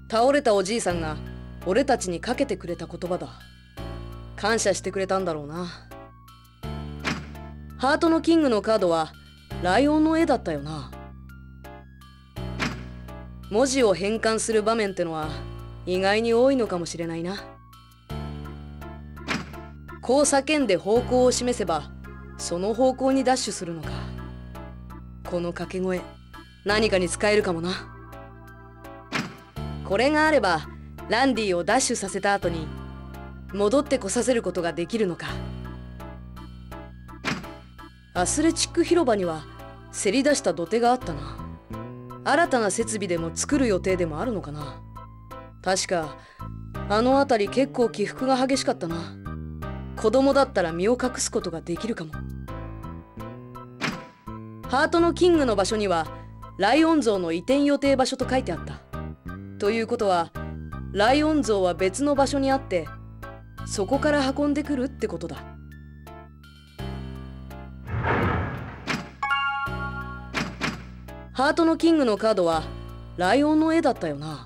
倒れたおじいさんが俺たちにかけてくれた言葉だ。感謝してくれたんだろうな。ハートのキングのカードはライオンの絵だったよな。文字を変換する場面ってのは意外に多いのかもしれないな。こう叫んで方向を示せばその方向にダッシュするのか。この掛け声何かに使えるかもな。これがあればランディをダッシュさせた後に戻ってこさせることができるのか。アスレチック広場にはせり出した土手があったな。新たな設備でも作る予定でもあるのかな。確かあの辺り結構起伏が激しかったな。子供だったら身を隠すことができるかも。ハートのキングの場所にはライオン像の移転予定場所と書いてあった。ということはライオン像は別の場所にあってそこから運んでくるってことだ。ハートのキングのカードはライオンの絵だったよな。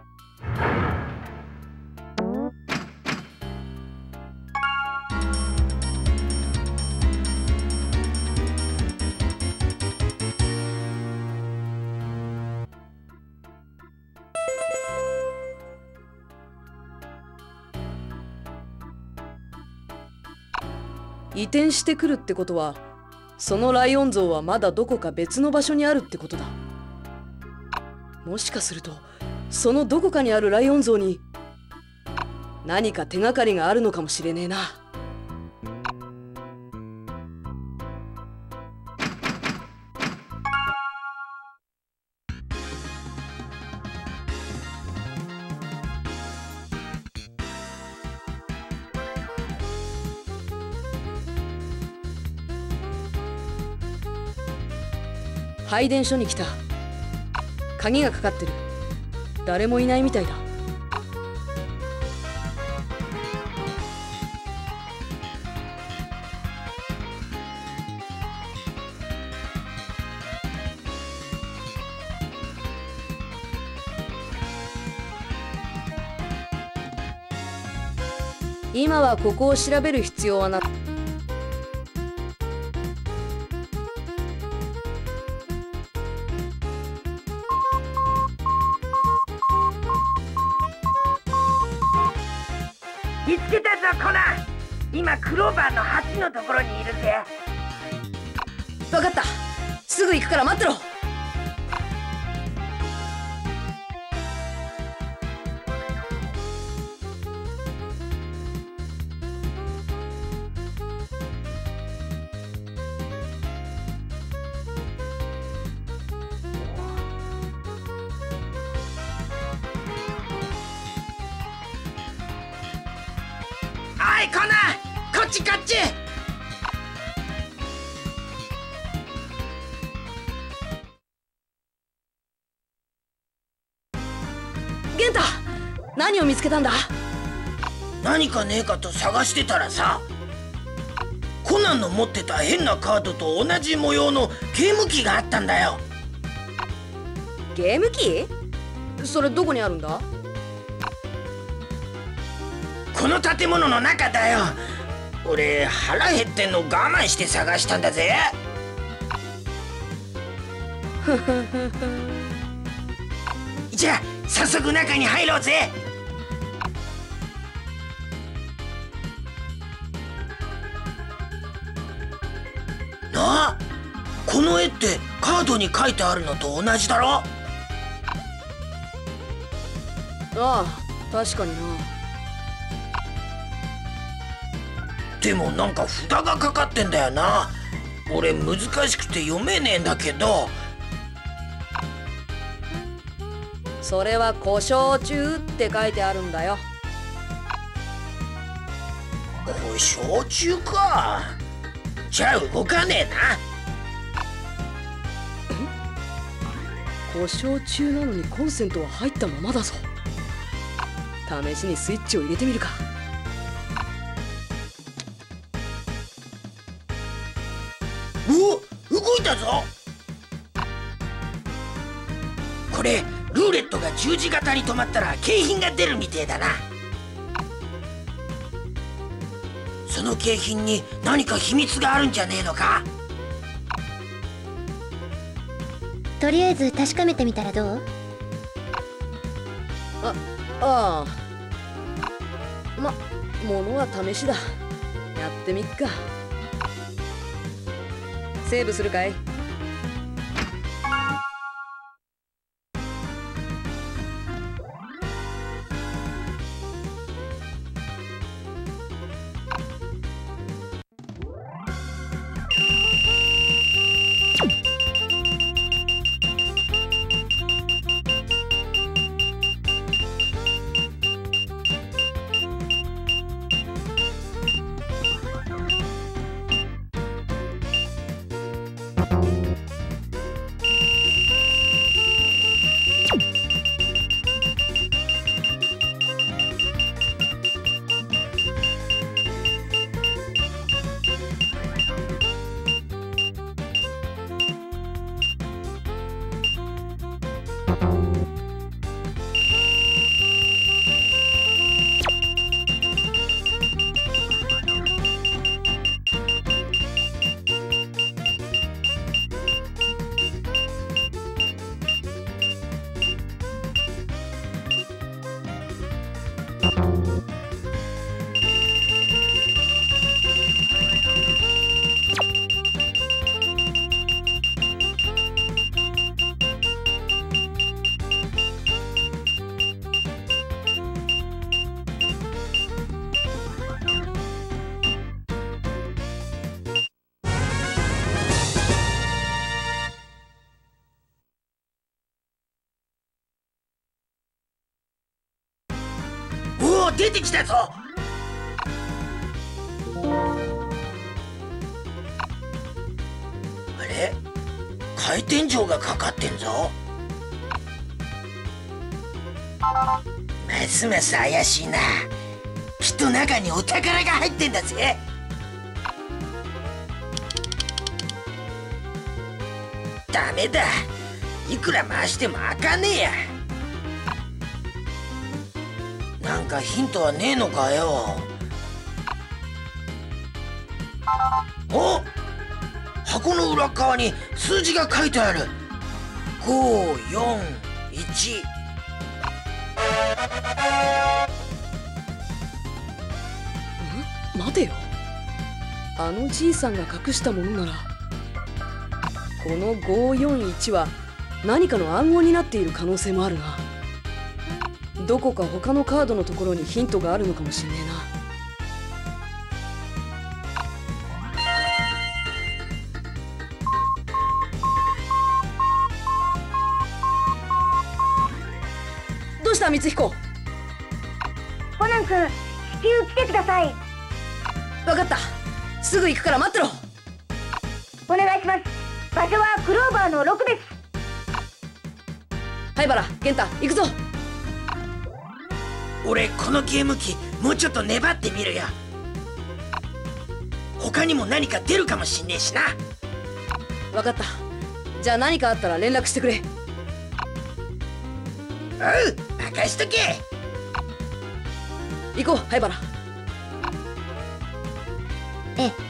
移転してくるってことはそのライオン像はまだどこか別の場所にあるってことだ。もしかするとそのどこかにあるライオン像に何か手がかりがあるのかもしれねえな。配電所に来た。鍵がかかってる。誰もいないみたいだ。今はここを調べる必要はな。 見つけたぞコナン。今クローバーの8のところにいるぜ。 分かった。すぐ行くから待ってろ。 おいコナン、こっちこっち。 ゲンタ、何を見つけたんだ？ 何かねえかと探してたらさ、コナンの持ってた変なカードと同じ模様のゲーム機があったんだよ。 ゲーム機？それどこにあるんだ？ この建物の中だよ。俺腹減ってんの我慢して探したんだぜ。じゃあ早速中に入ろうぜ。なあ、この絵ってカードに書いてあるのと同じだろ？ ああ、確かにな。 でもなんか札がかかってんだよな。俺難しくて読めねえんだけど。 それは故障中って書いてあるんだよ。 故障中か。じゃあ動かね故障中なのにコンセントは入ったままだぞ。試しにスイッチを入れてみるか。 お、動いたぞ。これルーレットが十字型に止まったら景品が出るみてえだな。その景品に何か秘密があるんじゃねえのか。 とりあえず確かめてみたらどう？ ああ、ものは試しだ。やってみっか。セーブするかい？ おお、出てきたぞ。あれ、回転錠がかかってんぞ。ますます怪しいな。きっと中にお宝が入ってんだぜ。ダメだ、いくら回しても開かねえや。なんかヒントはねえのかよ。お、箱の裏側に数字が書いてある。541。 待てよ、あのじいさんが隠したものなら、この541は何かの暗号になっている可能性もあるな。どこか他のカードのところにヒントがあるのかもしんねえな。どうした光彦？ コナン君、地球来てください。 分かった、すぐ行くから待ってろ。 お願いします。場所はクローバーの6です。 灰原、健太、行くぞ。 俺このゲーム機もうちょっと粘ってみるよ。他にも何か出るかもしんねえしな。 分かった、じゃあ何かあったら連絡してくれ。 おう、任しとけ。 行こう灰原。 ええ。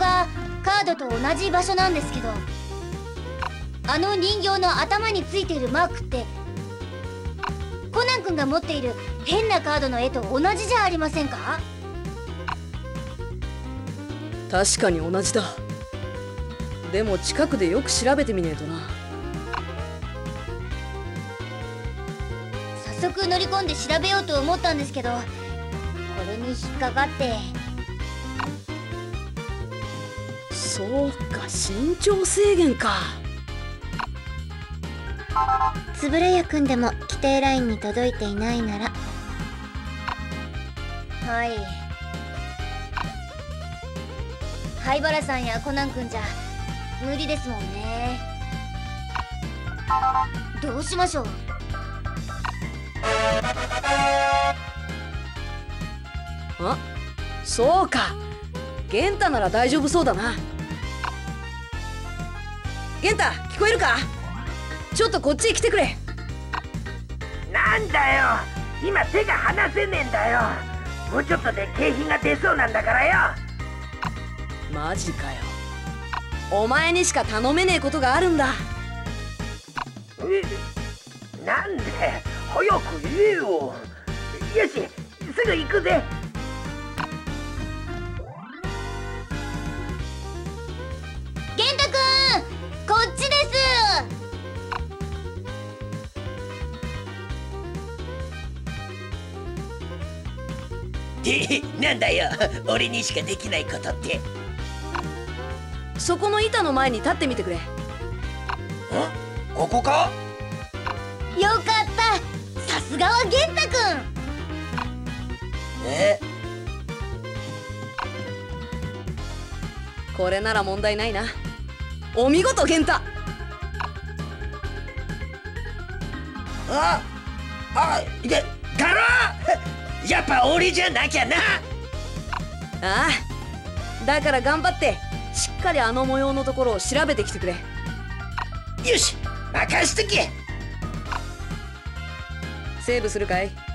がカードと同じ場所なんですけど、あの人形の頭についているマークってコナン君が持っている変なカードの絵と同じじゃありませんか？ 確かに同じだ。でも近くでよく調べてみねえとな。 早速乗り込んで調べようと思ったんですけど、これに引っかかって。 そうか、身長制限か。 円谷君でも規定ラインに届いていないなら。はい。灰原さんやコナン君じゃ無理ですもんね。どうしましょう。 あ、そうか。玄太なら大丈夫そうだな。玄太、聞こえるか？ちょっとこっちへ来てくれ。 なんだよ、今手が離せねえんだよ。もうちょっとで景品が出そうなんだからよ。 マジかよ。お前にしか頼めねえことがあるんだ。 なんで早く言えよ。よし、すぐ行くぜ。 玄太くん、こっちです。 で、なんだよ、俺にしかできないことって。 そこの板の前に立ってみてくれ。 ここか？ よかった。さすがは玄太くん。 これなら問題ないな。お見事玄太。 ガローやっぱ俺じゃなきゃな。 ああ、だから頑張ってしっかりあの模様のところを調べてきてくれ。 よし、任しとけ。 セーブするかい？